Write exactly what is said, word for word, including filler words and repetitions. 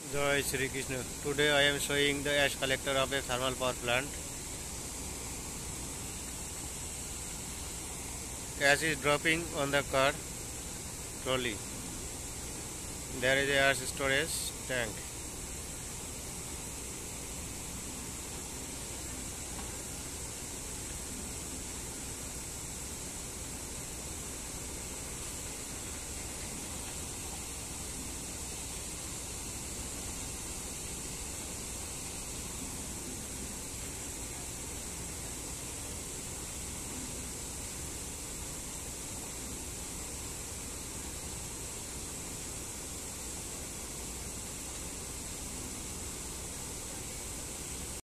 Jai Shri Krishna. Today I am showing the ash collector of a thermal power plant. Ash is dropping on the car trolley. There is a ash storage tank.